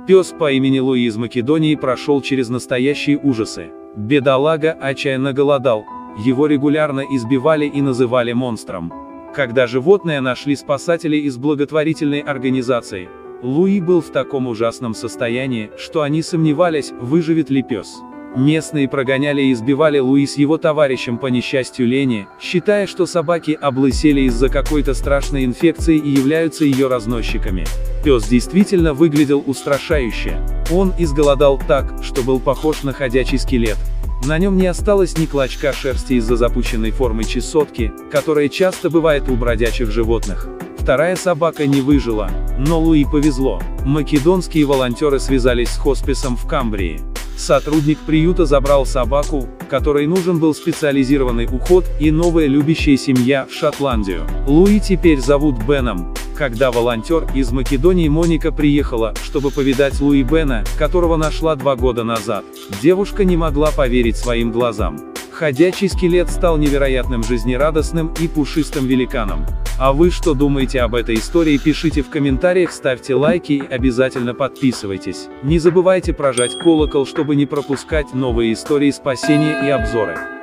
Пес по имени Луи из Македонии прошел через настоящие ужасы. Бедолага отчаянно голодал, его регулярно избивали и называли монстром. Когда животное нашли спасатели из благотворительной организации, Луи был в таком ужасном состоянии, что они сомневались, выживет ли пес. Местные прогоняли и избивали Луи с его товарищем по несчастью лени, считая, что собаки облысели из-за какой-то страшной инфекции и являются ее разносчиками. Пес действительно выглядел устрашающе. Он изголодал так, что был похож на ходячий скелет. На нем не осталось ни клочка шерсти из-за запущенной формы чесотки, которая часто бывает у бродячих животных. Вторая собака не выжила, но Луи повезло. Македонские волонтеры связались с хосписом в Камбрии. Сотрудник приюта забрал собаку, которой нужен был специализированный уход, и новая любящая семья в Шотландию. Луи теперь зовут Беном. Когда волонтер из Македонии Моника приехала, чтобы повидать Луи Бена, которого нашла 2 года назад, девушка не могла поверить своим глазам. Ходячий скелет стал невероятным жизнерадостным и пушистым великаном. А вы что думаете об этой истории? Пишите в комментариях, ставьте лайки и обязательно подписывайтесь. Не забывайте прожать колокол, чтобы не пропускать новые истории спасения и обзоры.